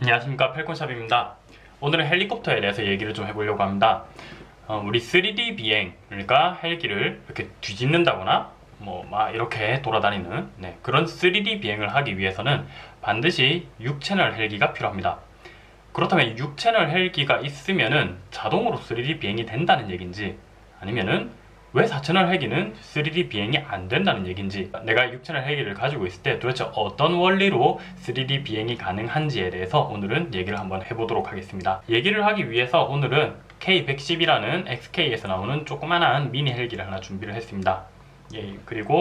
안녕하십니까, 펠콘샵입니다. 오늘은 헬리콥터에 대해서 얘기를 좀 해보려고 합니다. 우리 3D 비행, 그러니까 헬기를 이렇게 뒤집는다거나 막 이렇게 돌아다니는 그런 3D 비행을 하기 위해서는 반드시 6채널 헬기가 필요합니다. 그렇다면 6채널 헬기가 있으면은 자동으로 3D 비행이 된다는 얘기인지, 아니면은 왜 4채널 헬기는 3D 비행이 안 된다는 얘기인지, 내가 6채널 헬기를 가지고 있을 때 도대체 어떤 원리로 3D 비행이 가능한지에 대해서 오늘은 얘기를 한번 해보도록 하겠습니다. 얘기를 하기 위해서 오늘은 K110이라는 XK에서 나오는 조그만한 미니 헬기를 하나 준비를 했습니다. 그리고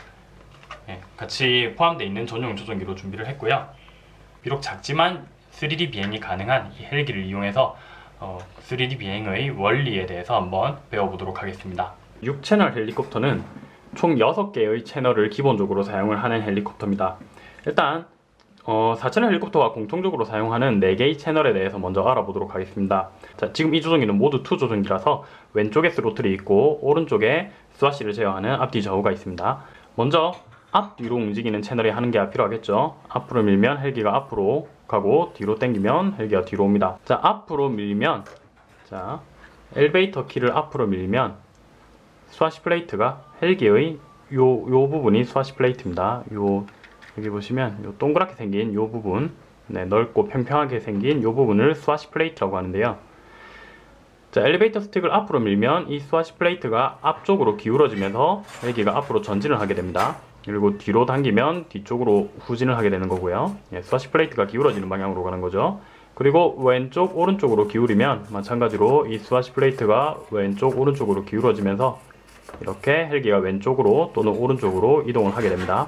같이 포함되어 있는 전용 조종기로 준비를 했고요. 비록 작지만 3D 비행이 가능한 이 헬기를 이용해서 3D 비행의 원리에 대해서 한번 배워보도록 하겠습니다. 6채널 헬리콥터는 총 6개의 채널을 기본적으로 사용을 하는 헬리콥터입니다. 일단 4채널 헬리콥터가 공통적으로 사용하는 4개의 채널에 대해서 먼저 알아보도록 하겠습니다. 자, 지금 이 조종기는 모두 2 조종기라서 왼쪽에 스로틀이 있고 오른쪽에 스와시를 제어하는 앞뒤 좌우가 있습니다. 먼저 앞뒤로 움직이는 채널이 한 개가 필요하겠죠. 앞으로 밀면 헬기가 앞으로 가고, 뒤로 당기면 헬기가 뒤로 옵니다. 자, 앞으로 밀면, 자, 엘리베이터 키를 앞으로 밀면 스와시 플레이트가 헬기의 요 부분이 스와시 플레이트입니다. 여기 보시면 요 동그랗게 생긴 요 부분, 넓고 평평하게 생긴 요 부분을 스와시 플레이트라고 하는데요. 자, 엘리베이터 스틱을 앞으로 밀면 이 스와시 플레이트가 앞쪽으로 기울어지면서 헬기가 앞으로 전진을 하게 됩니다. 그리고 뒤로 당기면 뒤쪽으로 후진을 하게 되는 거고요. 스와시 플레이트가 기울어지는 방향으로 가는 거죠. 그리고 왼쪽 오른쪽으로 기울이면 마찬가지로 이 스와시 플레이트가 왼쪽 오른쪽으로 기울어지면서 이렇게 헬기가 왼쪽으로 또는 오른쪽으로 이동을 하게 됩니다.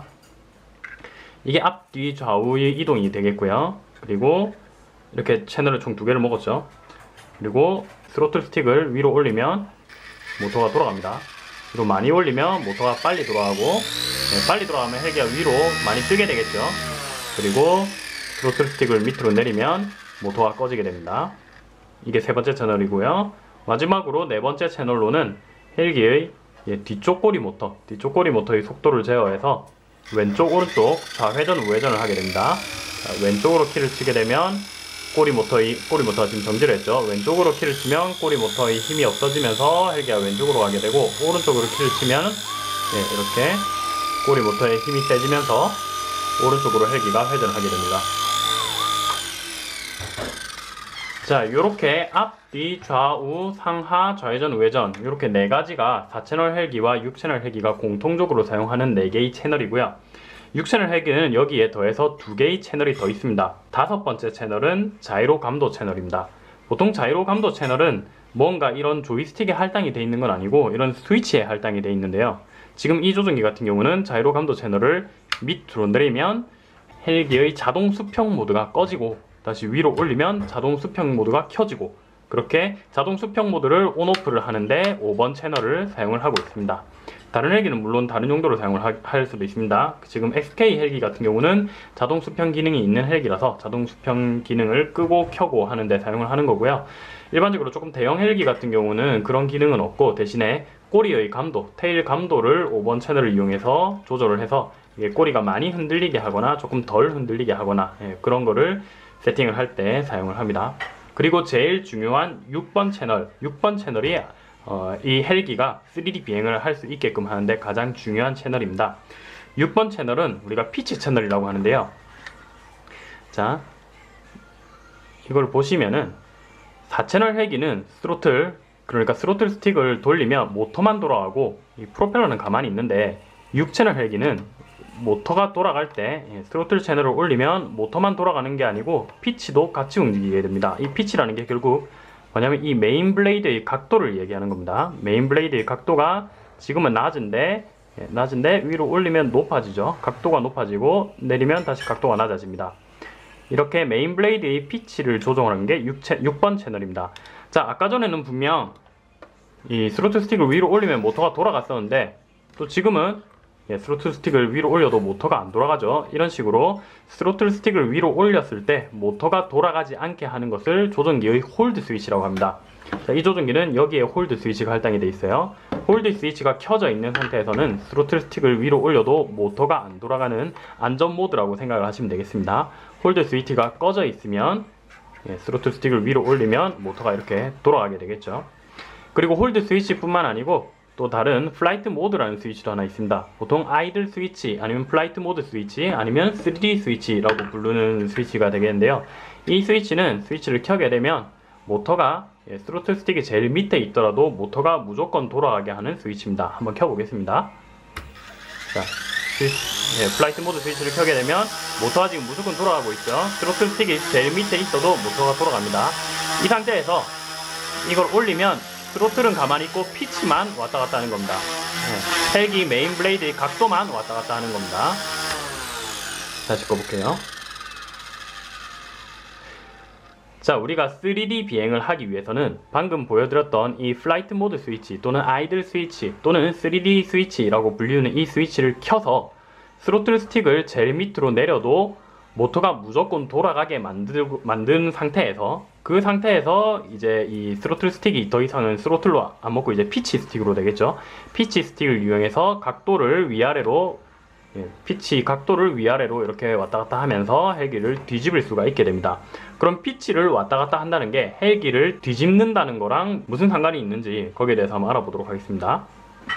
이게 앞뒤 좌우의 이동이 되겠고요. 그리고 이렇게 채널을 총 2개를 먹었죠. 그리고 스로틀 스틱을 위로 올리면 모터가 돌아갑니다. 그리고 많이 올리면 모터가 빨리 돌아가고, 빨리 돌아가면 헬기가 위로 많이 뜨게 되겠죠. 그리고 스로틀 스틱을 밑으로 내리면 모터가 꺼지게 됩니다. 이게 3번째 채널이고요. 마지막으로 4번째 채널로는 헬기의 뒤쪽 꼬리 모터의 속도를 제어해서 왼쪽 오른쪽 좌회전 우회전을 하게 됩니다. 자, 왼쪽으로 키를 치게 되면 꼬리 모터가 지금 정지를 했죠. 왼쪽으로 키를 치면 꼬리 모터의 힘이 없어지면서 헬기가 왼쪽으로 가게 되고, 오른쪽으로 키를 치면 이렇게 꼬리 모터의 힘이 세지면서 오른쪽으로 헬기가 회전을 하게 됩니다. 자, 요렇게 앞뒤 좌우 상하 좌회전 우회전, 요렇게 4가지가 4채널 헬기와 6채널 헬기가 공통적으로 사용하는 4개의 채널이고요. 6채널 헬기는 여기에 더해서 2개의 채널이 더 있습니다. 5번째 채널은 자이로 감도 채널입니다. 보통 자이로 감도 채널은 뭔가 이런 조이스틱에 할당이 되어 있는 건 아니고 이런 스위치에 할당이 되어 있는데요. 지금 이 조종기 같은 경우는 자이로 감도 채널을 밑으로 내리면 헬기의 자동 수평 모드가 꺼지고, 다시 위로 올리면 자동 수평 모드가 켜지고, 그렇게 자동 수평 모드를 온오프를 하는데 5번 채널을 사용을 하고 있습니다. 다른 헬기는 물론 다른 용도로 사용을 할 수도 있습니다. 지금 XK 헬기 같은 경우는 자동 수평 기능이 있는 헬기라서 자동 수평 기능을 끄고 켜고 하는데 사용을 하는 거고요. 일반적으로 조금 대형 헬기 같은 경우는 그런 기능은 없고, 대신에 꼬리의 감도, 테일 감도를 5번 채널을 이용해서 조절을 해서 이게 꼬리가 많이 흔들리게 하거나 조금 덜 흔들리게 하거나 그런 거를 세팅을 할 때 사용을 합니다. 그리고 제일 중요한 6번 채널이 이 헬기가 3D 비행을 할 수 있게끔 하는데 가장 중요한 채널입니다. 6번 채널은 우리가 피치 채널이라고 하는데요. 자, 이걸 보시면은 4채널 헬기는 그러니까 스로틀 스틱을 돌리면 모터만 돌아가고 이 프로펠러는 가만히 있는데, 6채널 헬기는 모터가 돌아갈 때 스로틀 채널을 올리면 모터만 돌아가는 게 아니고 피치도 같이 움직이게 됩니다. 이 피치라는 게 결국 뭐냐면 이 메인 블레이드의 각도를 얘기하는 겁니다. 메인 블레이드의 각도가 지금은 낮은데 위로 올리면 높아지죠. 각도가 높아지고 내리면 다시 각도가 낮아집니다. 이렇게 메인 블레이드의 피치를 조정하는 게 6번 채널입니다. 자, 아까 전에는 분명 이 스로틀 스틱을 위로 올리면 모터가 돌아갔었는데, 또 지금은 스로틀 스틱을 위로 올려도 모터가 안 돌아가죠. 이런 식으로 스로틀 스틱을 위로 올렸을 때 모터가 돌아가지 않게 하는 것을 조종기의 홀드 스위치라고 합니다. 자, 이 조종기는 여기에 홀드 스위치가 할당이 되어 있어요. 홀드 스위치가 켜져 있는 상태에서는 스로틀 스틱을 위로 올려도 모터가 안 돌아가는 안전 모드라고 생각을 하시면 되겠습니다. 홀드 스위치가 꺼져 있으면 스로틀 스틱을 위로 올리면 모터가 이렇게 돌아가게 되겠죠. 그리고 홀드 스위치뿐만 아니고 또 다른 플라이트 모드라는 스위치도 하나 있습니다. 보통 아이들 스위치 아니면 플라이트 모드 스위치 아니면 3D 스위치라고 부르는 스위치가 되겠는데요. 이 스위치는 스위치를 켜게 되면 모터가 스로틀 스틱이 제일 밑에 있더라도 모터가 무조건 돌아가게 하는 스위치입니다. 한번 켜보겠습니다. 자, 플라이트 모드 스위치를 켜게 되면 모터가 지금 무조건 돌아가고 있죠. 스로틀 스틱이 제일 밑에 있어도 모터가 돌아갑니다. 이 상태에서 이걸 올리면 스로틀은 가만히 있고 피치만 왔다 갔다 하는 겁니다. 헬기 메인 블레이드의 각도만 왔다 갔다 하는 겁니다. 다시 꺼볼게요. 자, 우리가 3D 비행을 하기 위해서는 방금 보여드렸던 이 플라이트 모드 스위치 또는 아이들 스위치 또는 3D 스위치라고 불리는 이 스위치를 켜서 스로틀 스틱을 제일 밑으로 내려도 모터가 무조건 돌아가게 만든 상태에서 그 상태에서 이제 이 스로틀 스틱이 더 이상은 스로틀로 안 먹고 이제 피치 스틱으로 되겠죠. 피치 스틱을 이용해서 각도를 위아래로 피치 각도를 위아래로 이렇게 왔다 갔다 하면서 헬기를 뒤집을 수가 있게 됩니다. 그럼 피치를 왔다 갔다 한다는 게 헬기를 뒤집는다는 거랑 무슨 상관이 있는지 거기에 대해서 한번 알아보도록 하겠습니다.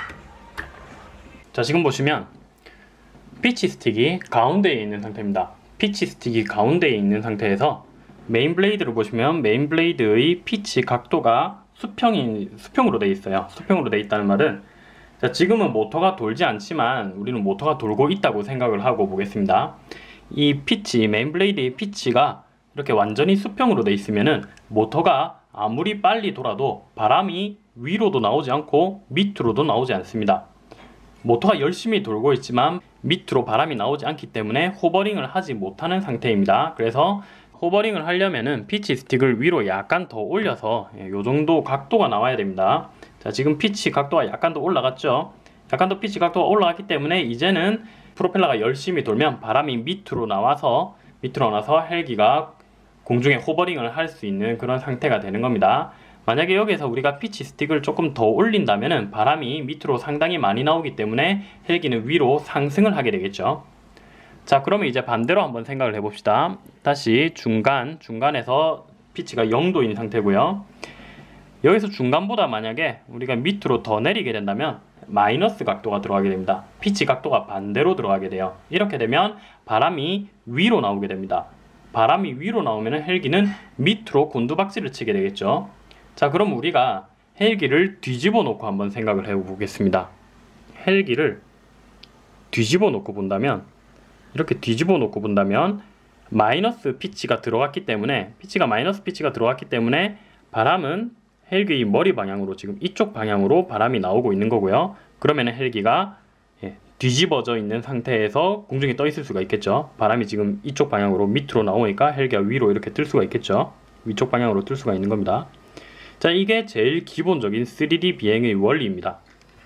자, 지금 보시면 피치 스틱이 가운데에 있는 상태입니다. 피치 스틱이 가운데에 있는 상태에서 메인 블레이드를 보시면 메인 블레이드의 피치 각도가 수평으로 되어 있어요. 수평으로 되어 있다는 말은 자, 지금은 모터가 돌지 않지만 우리는 모터가 돌고 있다고 생각을 하고 보겠습니다. 이 피치, 메인 블레이드의 피치가 이렇게 완전히 수평으로 되어 있으면은 모터가 아무리 빨리 돌아도 바람이 위로도 나오지 않고 밑으로도 나오지 않습니다. 모터가 열심히 돌고 있지만 밑으로 바람이 나오지 않기 때문에 호버링을 하지 못하는 상태입니다. 그래서 호버링을 하려면은 피치 스틱을 위로 약간 더 올려서 요 정도 각도가 나와야 됩니다. 자, 지금 피치 각도가 약간 더 올라갔죠. 약간 더 피치 각도가 올라갔기 때문에 이제는 프로펠러가 열심히 돌면 바람이 밑으로 나와서 헬기가 공중에 호버링을 할 수 있는 그런 상태가 되는 겁니다. 만약에 여기에서 우리가 피치 스틱을 조금 더 올린다면은 바람이 밑으로 상당히 많이 나오기 때문에 헬기는 위로 상승을 하게 되겠죠. 자, 그러면 이제 반대로 한번 생각을 해봅시다. 다시 중간에서 피치가 0도인 상태고요. 여기서 중간보다 만약에 우리가 밑으로 더 내리게 된다면 마이너스 각도가 들어가게 됩니다. 피치 각도가 반대로 들어가게 돼요. 이렇게 되면 바람이 위로 나오게 됩니다. 바람이 위로 나오면 헬기는 밑으로 곤두박질을 치게 되겠죠. 자, 그럼 우리가 헬기를 뒤집어 놓고 한번 생각을 해보겠습니다. 헬기를 뒤집어 놓고 본다면 이렇게 뒤집어 놓고 본다면 마이너스 피치가 들어갔기 때문에 마이너스 피치가 들어갔기 때문에 바람은 헬기의 머리 방향으로 지금 이쪽 방향으로 바람이 나오고 있는 거고요. 그러면 헬기가 뒤집어져 있는 상태에서 공중에 떠 있을 수가 있겠죠. 바람이 지금 이쪽 방향으로 밑으로 나오니까 헬기가 위로 이렇게 뜰 수가 있겠죠. 위쪽 방향으로 뜰 수가 있는 겁니다. 자, 이게 제일 기본적인 3D 비행의 원리입니다.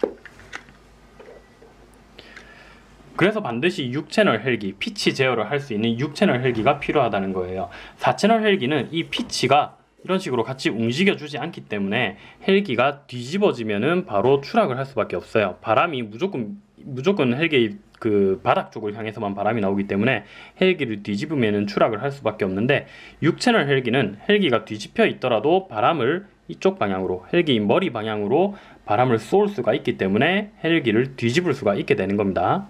그래서 반드시 6채널 헬기, 피치 제어를 할 수 있는 6채널 헬기가 필요하다는 거예요. 4채널 헬기는 이 피치가 이런 식으로 같이 움직여주지 않기 때문에 헬기가 뒤집어지면은 바로 추락을 할 수밖에 없어요. 바람이 무조건 헬기의 그 바닥 쪽을 향해서만 바람이 나오기 때문에 헬기를 뒤집으면은 추락을 할 수밖에 없는데 6채널 헬기는 헬기가 뒤집혀 있더라도 바람을 이쪽 방향으로 헬기의 머리 방향으로 바람을 쏠 수가 있기 때문에 헬기를 뒤집을 수가 있게 되는 겁니다.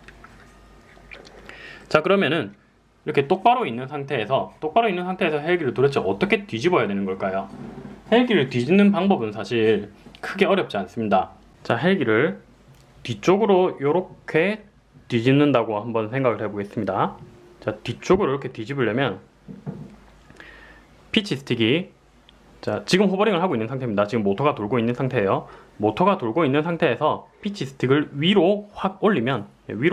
자, 그러면은 이렇게 똑바로 있는 상태에서 헬기를 도대체 어떻게 뒤집어야 되는 걸까요? 헬기를 뒤집는 방법은 사실 크게 어렵지 않습니다. 자, 헬기를 뒤쪽으로 이렇게 뒤집는다고 한번 생각을 해보겠습니다. 자, 뒤쪽으로 이렇게 뒤집으려면 피치 스틱이 자, 지금 호버링을 하고 있는 상태입니다. 지금 모터가 돌고 있는 상태예요. 모터가 돌고 있는 상태에서 피치 스틱을 위로 확 올리면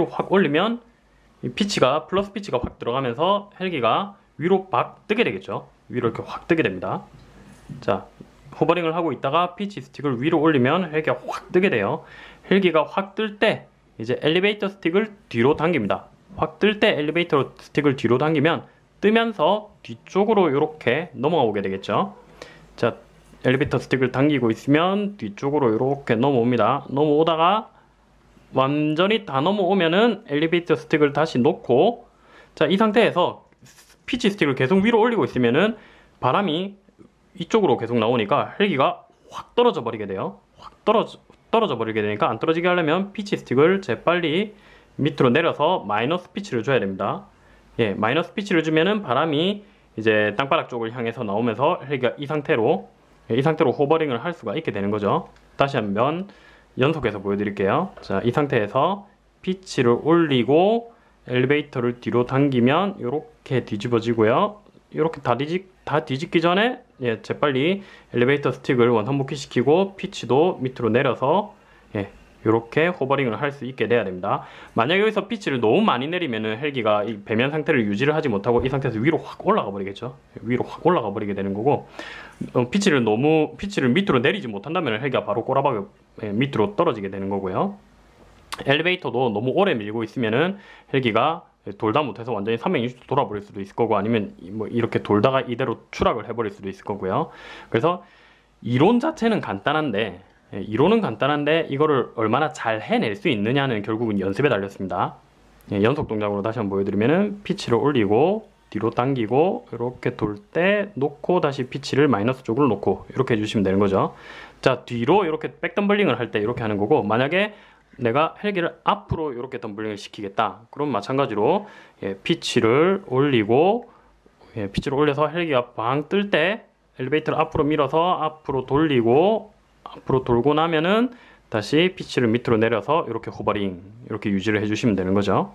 이 피치가 플러스 피치가 확 들어가면서 헬기가 위로 막 뜨게 되겠죠. 위로 이렇게 확 뜨게 됩니다. 자, 호버링을 하고 있다가 피치 스틱을 위로 올리면 헬기가 확 뜨게 돼요. 헬기가 확 뜰 때 이제 엘리베이터 스틱을 뒤로 당깁니다. 확 뜰 때 엘리베이터 스틱을 뒤로 당기면 뜨면서 뒤쪽으로 이렇게 넘어오게 되겠죠. 자, 엘리베이터 스틱을 당기고 있으면 뒤쪽으로 이렇게 넘어옵니다. 넘어오다가 완전히 다 넘어오면은 엘리베이터 스틱을 다시 놓고, 자, 이 상태에서 피치 스틱을 계속 위로 올리고 있으면은 바람이 이쪽으로 계속 나오니까 헬기가 확 떨어져 버리게 돼요. 확 떨어져 버리게 되니까 안 떨어지게 하려면 피치 스틱을 재빨리 밑으로 내려서 마이너스 피치를 줘야 됩니다. 예, 마이너스 피치를 주면은 바람이 이제 땅바닥 쪽을 향해서 나오면서 헬기가 이 상태로 호버링을 할 수가 있게 되는 거죠. 다시 한번 연속해서 보여드릴게요. 자, 이 상태에서 피치를 올리고 엘리베이터를 뒤로 당기면 이렇게 뒤집어지고요. 이렇게 다 뒤집기 전에 예, 재빨리 엘리베이터 스틱을 원상복귀 시키고 피치도 밑으로 내려서 예, 이렇게 호버링을 할 수 있게 돼야 됩니다. 만약 여기서 피치를 너무 많이 내리면은 헬기가 이 배면 상태를 유지를 하지 못하고 이 상태에서 위로 확 올라가 버리겠죠. 위로 확 올라가 버리게 되는 거고, 피치를 밑으로 내리지 못한다면 헬기가 바로 꼬라박이 밑으로 떨어지게 되는 거고요. 엘리베이터도 너무 오래 밀고 있으면은 헬기가 돌다 못해서 완전히 360도 돌아버릴 수도 있을 거고, 아니면 뭐 이렇게 돌다가 이대로 추락을 해버릴 수도 있을 거고요. 그래서 이론 자체는 간단한데 이거를 얼마나 잘 해낼 수 있느냐는 결국은 연습에 달렸습니다. 예, 연속 동작으로 다시 한번 보여드리면은 피치를 올리고 뒤로 당기고 이렇게 돌 때 놓고 다시 피치를 마이너스 쪽으로 놓고 이렇게 해주시면 되는 거죠. 자, 뒤로 이렇게 백덤블링을 할 때 이렇게 하는 거고, 만약에 내가 헬기를 앞으로 이렇게 덤블링을 시키겠다, 그럼 마찬가지로 예, 피치를 올려서 헬기가 방 뜰 때 엘리베이터를 앞으로 밀어서 앞으로 돌리고, 앞으로 돌고 나면은 다시 피치를 밑으로 내려서 이렇게 호버링 이렇게 유지를 해주시면 되는 거죠.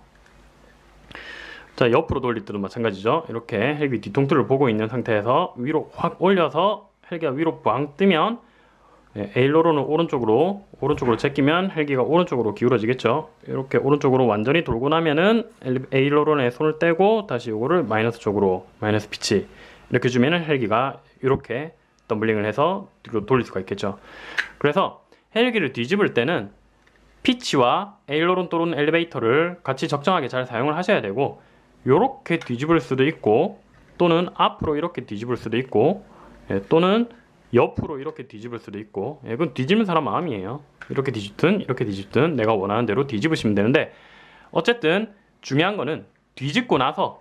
자, 옆으로 돌릴 때도 마찬가지죠. 이렇게 헬기 뒤통수를 보고 있는 상태에서 위로 확 올려서 헬기가 위로 꽝 뜨면 에일로론을 오른쪽으로 제끼면 헬기가 오른쪽으로 기울어지겠죠. 이렇게 오른쪽으로 완전히 돌고 나면은 에일로론에 손을 떼고 다시 이거를 마이너스 쪽으로, 마이너스 피치 이렇게 주면은 헬기가 이렇게 덤블링을 해서 뒤로 돌릴 수가 있겠죠. 그래서 헬기를 뒤집을 때는 피치와 에일로론 또는 엘리베이터를 같이 적정하게 잘 사용을 하셔야 되고, 이렇게 뒤집을 수도 있고, 또는 앞으로 이렇게 뒤집을 수도 있고, 또는 옆으로 이렇게 뒤집을 수도 있고, 그건 뒤집는 사람 마음이에요. 이렇게 뒤집든 내가 원하는 대로 뒤집으시면 되는데, 어쨌든 중요한 거는 뒤집고 나서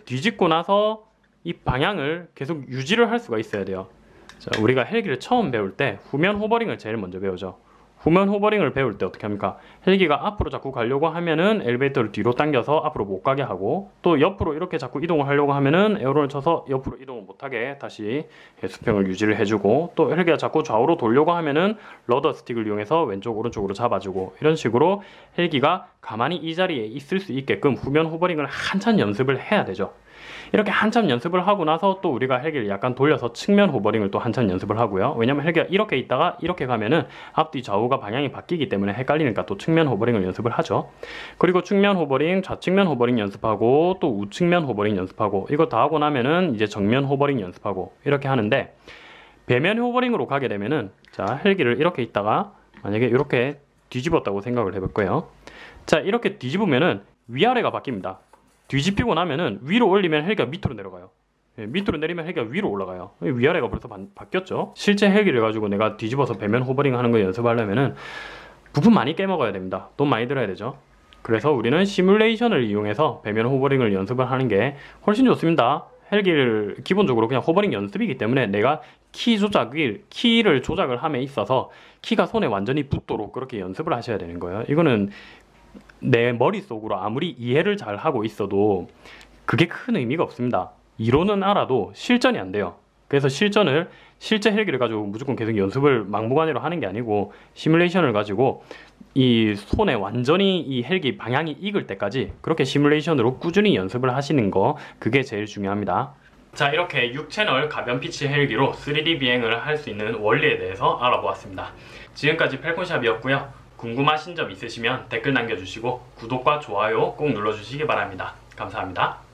이 방향을 계속 유지를 할 수가 있어야 돼요. 자, 우리가 헬기를 처음 배울 때 후면 호버링을 제일 먼저 배우죠. 후면 호버링을 배울 때 어떻게 합니까? 헬기가 앞으로 자꾸 가려고 하면은 엘리베이터를 뒤로 당겨서 앞으로 못 가게 하고, 또 옆으로 이렇게 자꾸 이동을 하려고 하면은 에어론을 쳐서 옆으로 이동을 못하게 다시 수평을 유지를 해주고, 또 헬기가 자꾸 좌우로 돌려고 하면은 러더 스틱을 이용해서 왼쪽 오른쪽으로 잡아주고, 이런 식으로 헬기가 가만히 이 자리에 있을 수 있게끔 후면 호버링을 한참 연습을 해야 되죠. 이렇게 한참 연습을 하고 나서 또 우리가 헬기를 약간 돌려서 측면 호버링을 또 한참 연습을 하고요. 왜냐면 헬기가 이렇게 있다가 이렇게 가면은 앞뒤 좌우가 방향이 바뀌기 때문에 헷갈리니까 또 측면 호버링을 연습을 하죠. 그리고 측면 호버링, 좌측면 호버링 연습하고, 또 우측면 호버링 연습하고, 이거 다 하고 나면은 이제 정면 호버링 연습하고 이렇게 하는데, 배면 호버링으로 가게 되면은, 자, 헬기를 이렇게 있다가 만약에 이렇게 뒤집었다고 생각을 해볼 거예요. 자, 이렇게 뒤집으면은 위아래가 바뀝니다. 뒤집히고 나면은 위로 올리면 헬기가 밑으로 내려가요. 밑으로 내리면 헬기가 위로 올라가요. 위아래가 벌써 바뀌었죠. 실제 헬기를 가지고 내가 뒤집어서 배면 호버링 하는 거 연습하려면은 부품 많이 깨먹어야 됩니다. 돈 많이 들어야 되죠. 그래서 우리는 시뮬레이션을 이용해서 배면 호버링을 연습을 하는 게 훨씬 좋습니다. 헬기를 기본적으로 그냥 호버링 연습이기 때문에 내가 키를 조작을 함에 있어서 키가 손에 완전히 붙도록 그렇게 연습을 하셔야 되는 거예요. 이거는 내 머릿속으로 아무리 이해를 잘 하고 있어도 그게 큰 의미가 없습니다. 이론은 알아도 실전이 안 돼요. 그래서 실제 헬기를 가지고 무조건 계속 연습을 막무가내로 하는 게 아니고, 시뮬레이션을 가지고 이 손에 완전히 이 헬기 방향이 익을 때까지 그렇게 시뮬레이션으로 꾸준히 연습을 하시는 거, 그게 제일 중요합니다. 자, 이렇게 6채널 가변 피치 헬기로 3D 비행을 할 수 있는 원리에 대해서 알아보았습니다. 지금까지 펠콘샵이었고요. 궁금하신 점 있으시면 댓글 남겨주시고 구독과 좋아요 꼭 눌러주시기 바랍니다. 감사합니다.